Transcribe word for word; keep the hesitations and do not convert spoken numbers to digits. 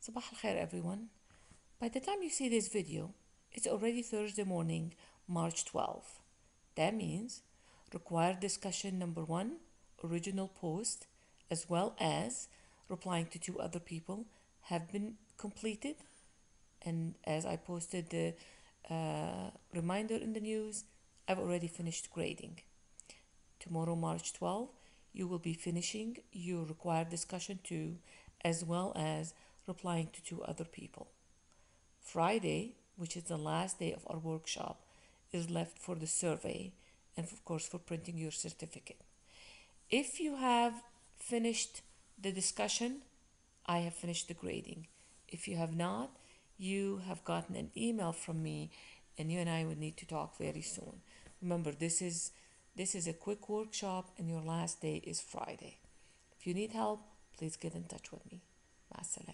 Sabah al khair everyone. By the time you see this video, it's already Thursday morning, March twelfth. That means required discussion number one, original post, as well as replying to two other people have been completed. And as I posted the uh, reminder in the news, I've already finished grading. Tomorrow, March twelfth, you will be finishing your required discussion two, as well as replying to two other people. Friday, which is the last day of our workshop, is left for the survey and of course for printing your certificate. If you have finished the discussion, I have finished the grading. If you have not, you have gotten an email from me and you and I will need to talk very soon. Remember, this is this is a quick workshop and your last day is Friday. If you need help, please get in touch with me. مع السلامة.